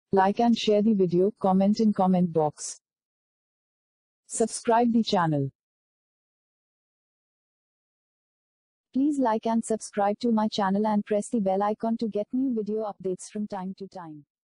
Like and share the video, comment in comment box. Subscribe the channel. Please like and subscribe to my channel and press the bell icon to get new video updates from time to time.